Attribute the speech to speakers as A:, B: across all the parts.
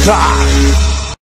A: Car.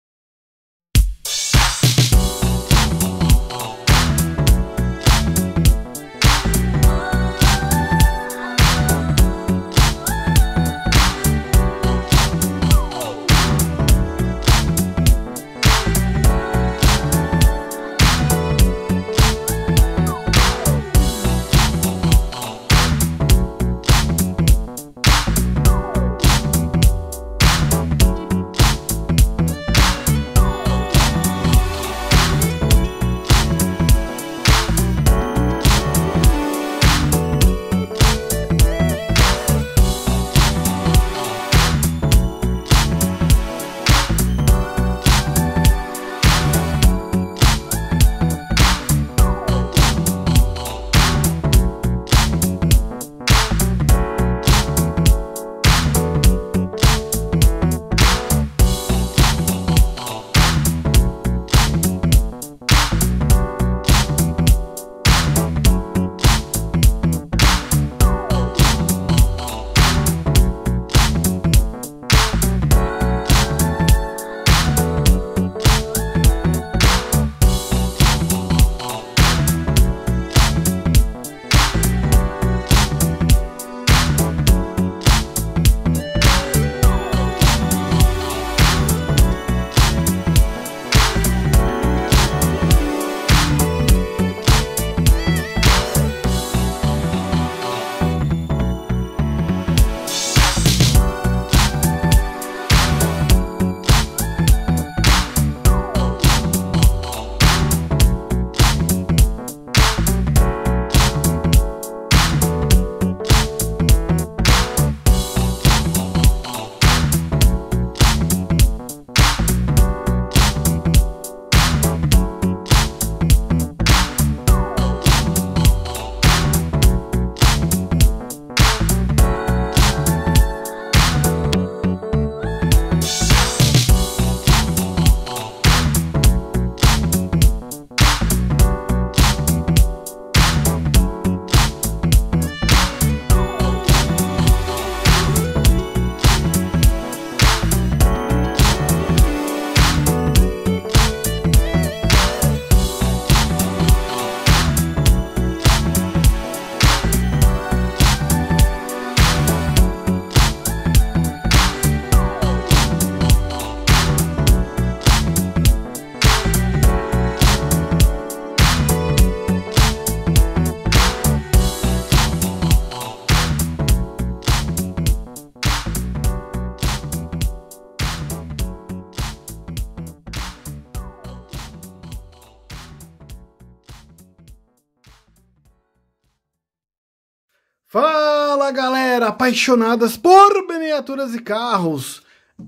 B: Fala galera, apaixonadas por miniaturas e carros,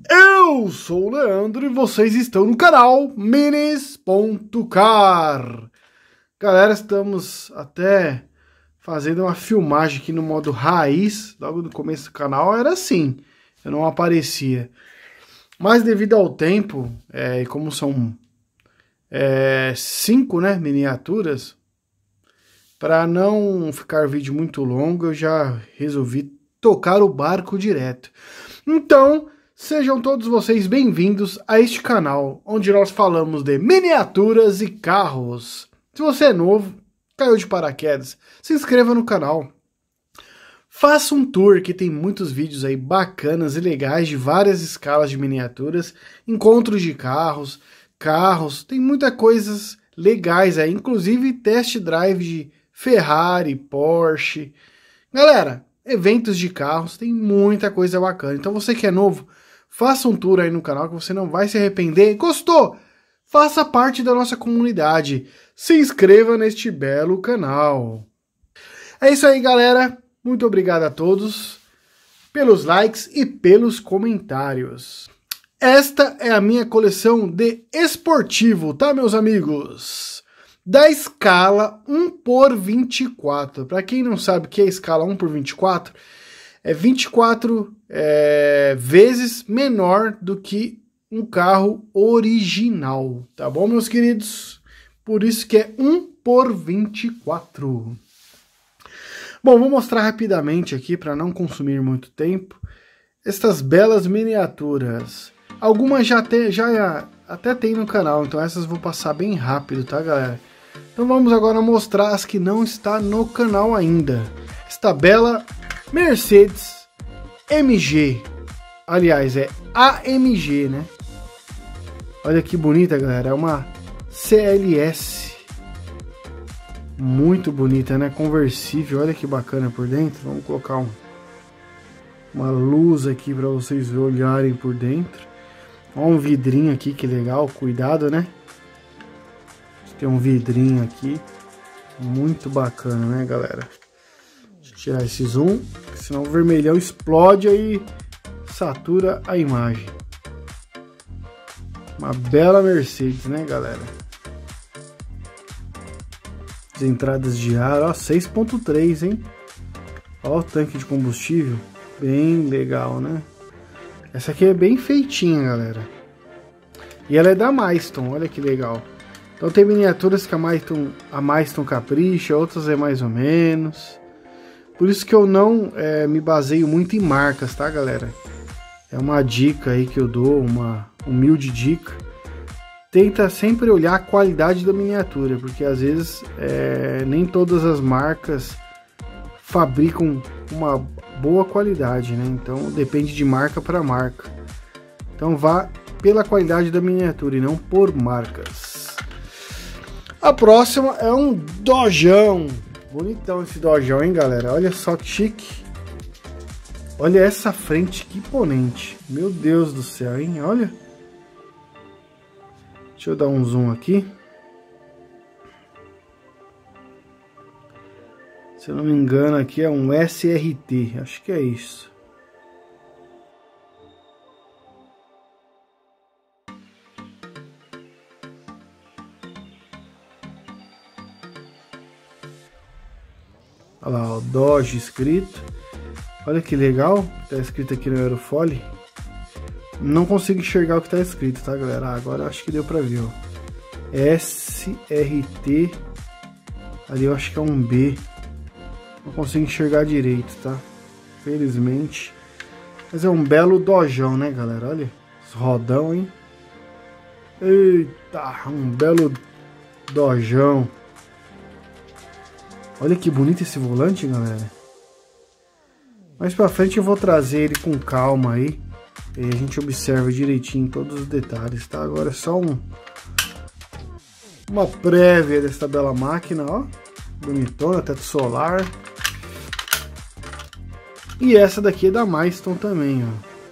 B: eu sou o Leandro e vocês estão no canal Minis.car. Galera, estamos até fazendo uma filmagem aqui no modo raiz. Logo no começo do canal era assim, eu não aparecia. Mas devido ao tempo, e como são 5 miniaturas, para não ficar vídeo muito longo, eu já resolvi tocar o barco direto. Então, sejam todos vocês bem-vindos a este canal, onde nós falamos de miniaturas e carros. Se você é novo, caiu de paraquedas, se inscreva no canal. Faça um tour, que tem muitos vídeos aí bacanas e legais de várias escalas de miniaturas, encontros de carros, tem muitas coisas legais aí, inclusive test drive de Ferrari, Porsche. Galera, eventos de carros, tem muita coisa bacana. Então você que é novo, faça um tour aí no canal que você não vai se arrepender. Gostou? Faça parte da nossa comunidade. Se inscreva neste belo canal. É isso aí, galera. Muito obrigado a todos pelos likes e pelos comentários. Esta é a minha coleção de esportivo, tá, meus amigos? Da escala 1/24. Para quem não sabe o que é a escala 1/24, é 24 vezes menor do que um carro original, tá bom, meus queridos? Por isso que é 1/24. Bom, vou mostrar rapidamente aqui, para não consumir muito tempo, estas belas miniaturas. Algumas já até tem no canal, então essas vou passar bem rápido, tá, galera? Então vamos agora mostrar as que não está no canal ainda. Esta bela Mercedes MG, aliás, é AMG, né? Olha que bonita, galera, é uma CLS, muito bonita, né? Conversível, olha que bacana por dentro. Vamos colocar uma luz aqui para vocês olharem por dentro. Olha um vidrinho aqui, que legal, cuidado, né? Tem um vidrinho aqui, muito bacana, né, galera? Deixa eu tirar esse zoom, senão o vermelhão explode aí, satura a imagem. Uma bela Mercedes, né, galera? As entradas de ar, ó, 6.3, hein? Ó o tanque de combustível, bem legal, né? Essa aqui é bem feitinha, galera. E ela é da Maiston, olha que legal. Então tem miniaturas que a Maiston capricha, outras é mais ou menos. Por isso que eu não me baseio muito em marcas, tá, galera? É uma dica aí que eu dou, uma humilde dica. Tenta sempre olhar a qualidade da miniatura, porque às vezes nem todas as marcas fabricam uma boa qualidade, né? Então depende de marca para marca. Então vá pela qualidade da miniatura e não por marcas. A próxima é um Dojão. Bonitão esse Dojão, hein, galera? Olha só que chique. Olha essa frente, que imponente. Meu Deus do céu, hein? Olha. Deixa eu dar um zoom aqui. Se eu não me engano, aqui é um SRT. Acho que é isso. Olha lá, o Dodge escrito. Olha que legal, tá escrito aqui no aerofólio. Não consigo enxergar o que tá escrito, tá, galera? Agora acho que deu pra ver, ó. SRT. Ali eu acho que é um B. Não consigo enxergar direito, tá? Felizmente. Mas é um belo Dojão, né, galera? Olha, os rodão, hein? Eita, um belo Dojão. Olha que bonito esse volante, galera. Mais pra frente eu vou trazer ele com calma aí. E a gente observa direitinho todos os detalhes, tá? Agora é só uma prévia dessa bela máquina, ó. Bonitona, teto solar. E essa daqui é da Maiston também,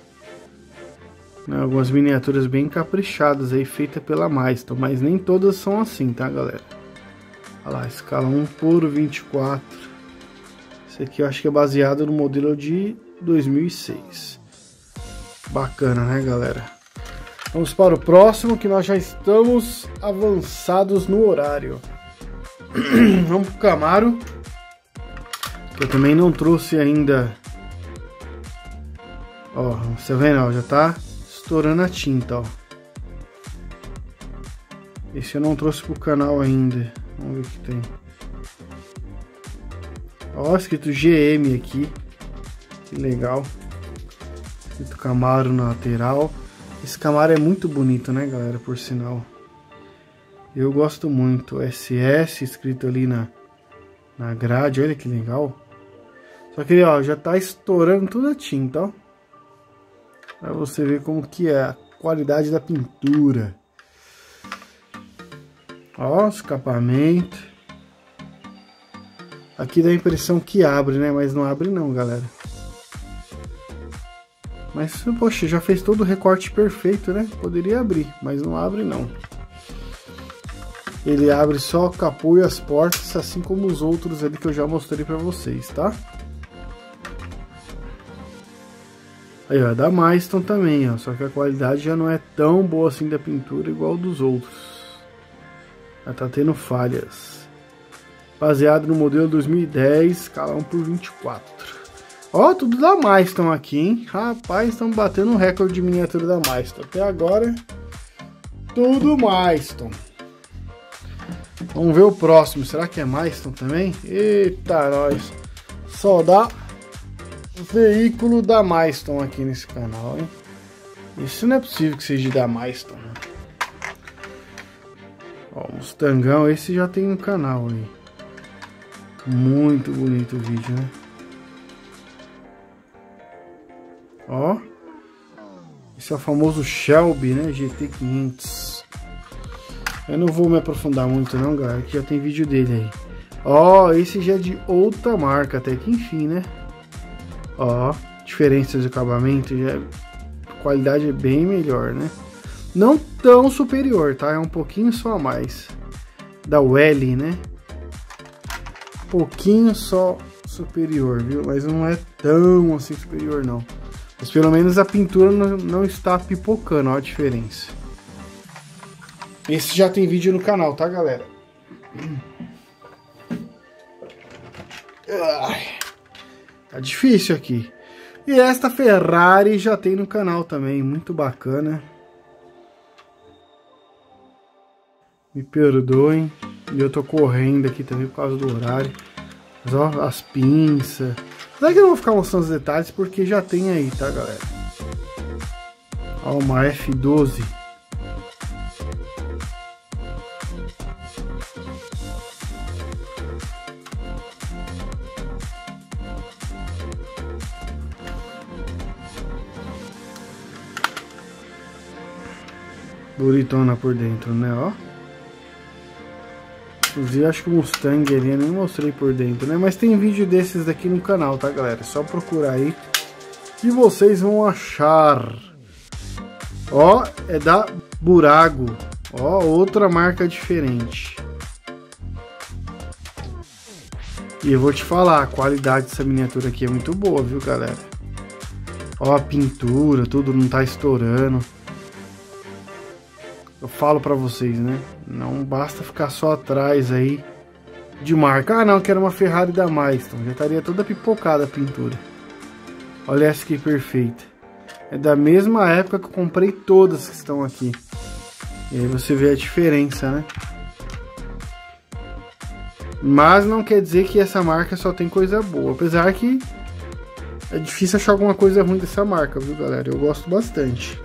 B: ó. Algumas miniaturas bem caprichadas aí, feita pela Maiston. Mas nem todas são assim, tá, galera? Olha lá, escala 1:24. Esse aqui eu acho que é baseado no modelo de 2006. Bacana, né, galera? Vamos para o próximo, que nós já estamos avançados no horário. Vamos pro Camaro. Eu também não trouxe ainda. Ó, você vendo, ó, já tá estourando a tinta, ó. Esse eu não trouxe pro canal ainda. Vamos ver o que tem. Ó, escrito GM aqui. Que legal. Escrito Camaro na lateral. Esse Camaro é muito bonito, né, galera? Por sinal. Eu gosto muito. SS escrito ali na grade. Olha que legal. Só que, ó, já tá estourando toda a tinta, ó. Pra você ver como que é a qualidade da pintura. Ó, escapamento. Aqui dá a impressão que abre, né? Mas não abre não, galera. Mas, poxa, já fez todo o recorte perfeito, né? Poderia abrir, mas não abre não. Ele abre só o capô e as portas, assim como os outros ali que eu já mostrei pra vocês, tá? Aí, ó, da Maiston também, ó. Só que a qualidade já não é tão boa assim da pintura igual dos outros. Já tá tendo falhas. Baseado no modelo 2010, escala 1:24. Ó, tudo da Maiston aqui, hein? Rapaz, estamos batendo um recorde de miniatura da Maiston. Até agora, tudo Maiston. Vamos ver o próximo. Será que é Maiston também? Eita, nós. Só dá veículo da Maiston aqui nesse canal, hein? Isso não é possível que seja da Milestone. Ó, Mustangão, esse já tem um canal aí. Muito bonito o vídeo, né? Ó. Esse é o famoso Shelby, né? GT500. Eu não vou me aprofundar muito não, galera, que já tem vídeo dele aí. Ó, esse já é de outra marca, até que enfim, né? Ó, diferenças de acabamento, já, a qualidade é bem melhor, né? Não tão superior, tá? É um pouquinho só a mais. Da Welly, né? Pouquinho só superior, viu? Mas não é tão assim superior, não. Mas pelo menos a pintura não está pipocando, ó a diferença. Esse já tem vídeo no canal, tá, galera? Tá difícil aqui. E esta Ferrari já tem no canal também, muito bacana. Me perdoem, eu tô correndo aqui também por causa do horário. Mas ó, as pinças. Não é que eu não vou ficar mostrando os detalhes porque já tem aí, tá, galera? Ó, uma F12. Bonitona por dentro, né, ó. Inclusive acho que o Mustang ali eu nem mostrei por dentro, né. Mas tem vídeo desses daqui no canal, tá, galera? É só procurar aí que vocês vão achar. Ó, é da Burago. Ó, outra marca diferente. E eu vou te falar, a qualidade dessa miniatura aqui é muito boa, viu, galera? Ó, a pintura, tudo não tá estourando. Eu falo pra vocês, né? Não basta ficar só atrás aí de marca. Ah, não, quero uma Ferrari da Milestone. Já estaria toda pipocada a pintura. Olha essa que perfeita. É da mesma época que eu comprei todas que estão aqui. E aí você vê a diferença, né? Mas não quer dizer que essa marca só tem coisa boa. Apesar que é difícil achar alguma coisa ruim dessa marca, viu, galera? Eu gosto bastante.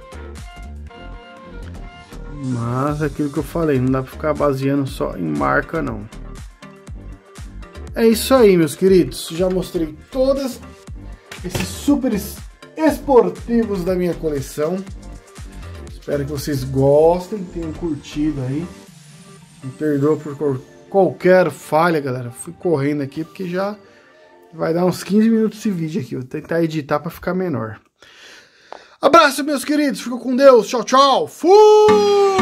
B: Mas é aquilo que eu falei, não dá pra ficar baseando só em marca, não. É isso aí, meus queridos. Já mostrei todos esses super esportivos da minha coleção. Espero que vocês gostem, tenham curtido aí. Me perdoa por qualquer falha, galera. Fui correndo aqui porque já vai dar uns 15 minutos esse vídeo aqui. Vou tentar editar para ficar menor. Abraço, meus queridos. Fica com Deus. Tchau, tchau. Fui!